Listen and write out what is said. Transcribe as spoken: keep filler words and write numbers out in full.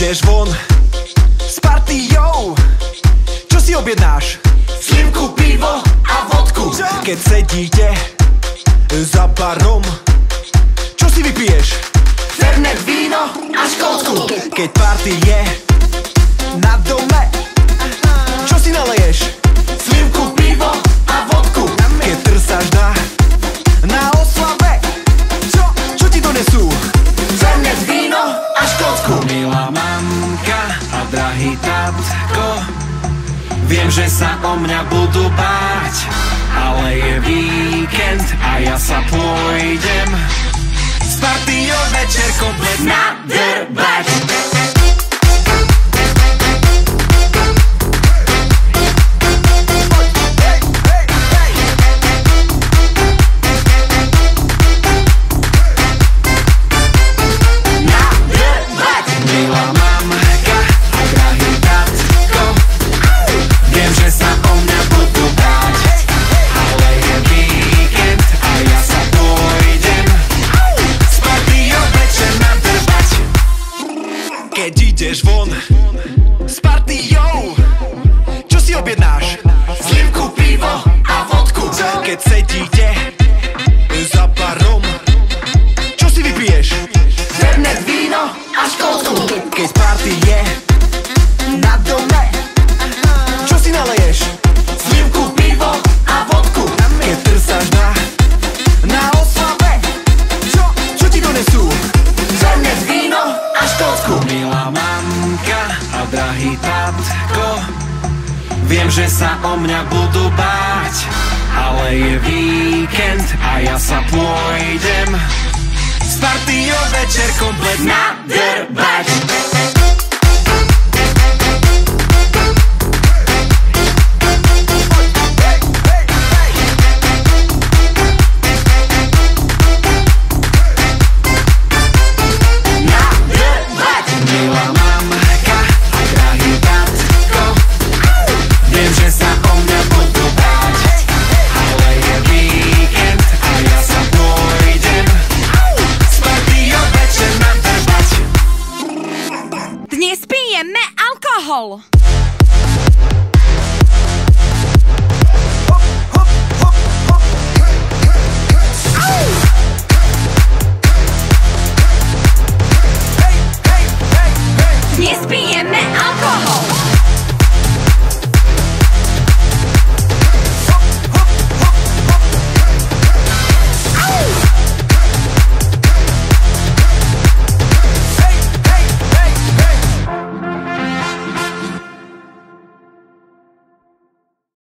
ideš von s partiou, čo si objednáš? Slivku, pivo a vodku. Keď sedíte za barom, čo si vypiješ? Fernet, víno a škótsku. Keď party je na dome, čo si naleješ? Slivku, pivo a vodku. Keď trsáš na, na oslave, čo, čo ti donesú? Fernet, víno a škótsku. Milá mamka a drahý tatko, viem, že sa o mňa budú báť, ale je víkend a ja sa pôjdem s partiou večer komplet nadrbať. Milá mamka a drahý tatko, viem, že sa o mňa budú báť, ale je víkend a ja sa pôjdem s partiou večer nadrbať. Keď ideš von s partiou, čo si objednáš? Slivku, pivo a vodku. Keď sedíte za barom, čo si vypiješ? Fernet, víno a škótsku. Keď party je na dome, čo si naleješ? Slivku, pivo a vodku. Keď trsáš na, na oslave, čo, čo ti donesú? Fernet, víno a škótsku. Milá mamka a drahý tatko, viem, že sa o mňa budú báť, ale je víkend a ja sa pôjdem s partiou večer komplet nadrbať. Milá mamka a drahý tatko, viem, že sa o mňa budú báť, ale je víkend a ja sa pôjdem s partiou večer nadrbať. Dnes pijeme alkohol. Dnes pijeme alkohol.